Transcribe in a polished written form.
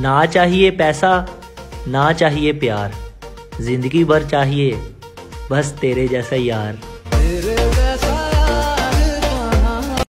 ना चाहिए पैसा ना चाहिए प्यार, जिंदगी भर चाहिए बस तेरे जैसा यार।